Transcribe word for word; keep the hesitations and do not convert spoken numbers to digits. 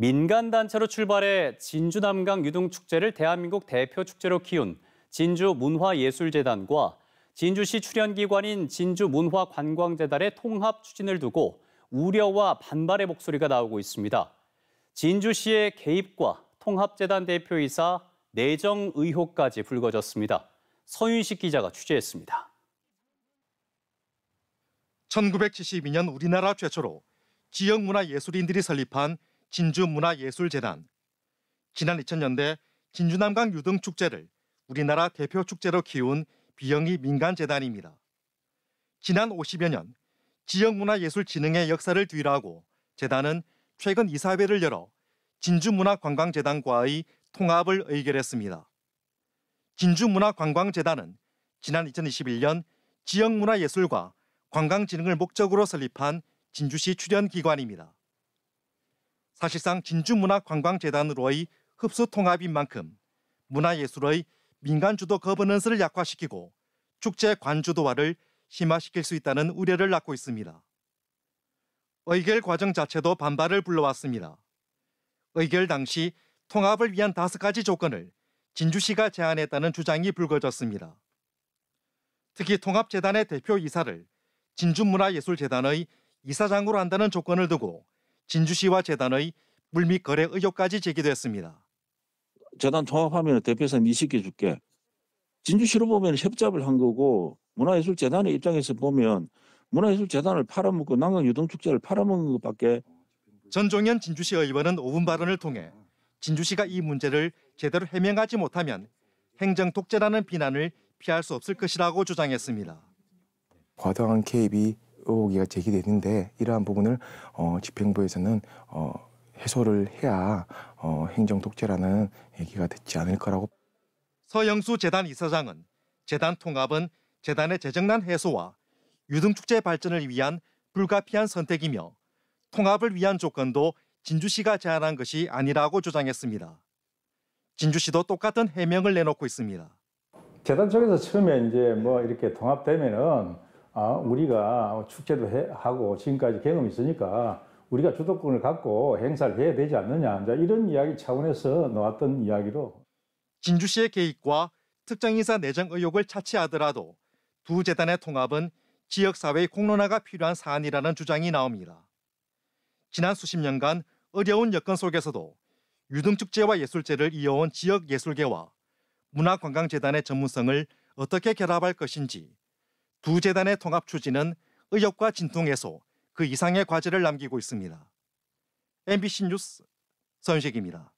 민간단체로 출발해 진주남강 유등축제를 대한민국 대표 축제로 키운 진주문화예술재단과 진주시 출연기관인 진주문화관광재단의 통합 추진을 두고 우려와 반발의 목소리가 나오고 있습니다. 진주시의 개입과 통합재단 대표이사 내정 의혹까지 불거졌습니다. 서윤식 기자가 취재했습니다. 천구백칠십이 년 우리나라 최초로 지역문화예술인들이 설립한 진주문화예술재단. 지난 이천 년대 진주남강 유등축제를 우리나라 대표 축제로 키운 비영리 민간재단입니다. 지난 오십여 년 지역문화예술진흥의 역사를 뒤로하고 재단은 최근 이사회를 열어 진주문화관광재단과의 통합을 의결했습니다. 진주문화관광재단은 지난 이천이십일 년 지역문화예술과 관광진흥을 목적으로 설립한 진주시 출연기관입니다. 사실상 진주문화관광재단으로의 흡수 통합인 만큼 문화예술의 민간주도 거버넌스를 약화시키고 축제 관주도화를 심화시킬 수 있다는 우려를 낳고 있습니다. 의결 과정 자체도 반발을 불러왔습니다. 의결 당시 통합을 위한 다섯 가지 조건을 진주시가 제안했다는 주장이 불거졌습니다. 특히 통합재단의 대표이사를 진주문화예술재단의 이사장으로 한다는 조건을 두고 진주시와 재단의 물밑 거래 의혹까지 제기됐습니다. 재단 통합하면 대표이사 니 시켜줄게. 진주시로 보면 협잡을 한 거고 문화예술재단의 입장에서 보면 문화예술재단을 팔아먹고 남강유등축제를 팔아먹는 것밖에. 전종현 진주시 의원은 오 분 발언을 통해 진주시가 이 문제를 제대로 해명하지 못하면 행정독재라는 비난을 피할 수 없을 것이라고 주장했습니다. 과도한 개입이 의혹이 제기되는데 이러한 부분을 어, 집행부에서는 어, 해소를 해야 어, 행정독재라는 얘기가 됐지 않을 거라고. 서영수 재단 이사장은 재단 통합은 재단의 재정난 해소와 유등축제 발전을 위한 불가피한 선택이며 통합을 위한 조건도 진주시가 제안한 것이 아니라고 주장했습니다. 진주시도 똑같은 해명을 내놓고 있습니다. 재단 쪽에서 처음에 이제 뭐 이렇게 통합되면은 아, 우리가 축제도 해, 하고 지금까지 경험이 있으니까 우리가 주도권을 갖고 행사를 해야 되지 않느냐, 이런 이야기 차원에서 나왔던 이야기로. 진주시의 개입과 특정인사 내정 의혹을 차치하더라도 두 재단의 통합은 지역사회의 공론화가 필요한 사안이라는 주장이 나옵니다. 지난 수십 년간 어려운 여건 속에서도 유등축제와 예술제를 이어온 지역예술계와 문화관광재단의 전문성을 어떻게 결합할 것인지 두 재단의 통합 추진은 의혹과 진통 해소, 그 이상의 과제를 남기고 있습니다. 엠비씨 뉴스 서윤식입니다.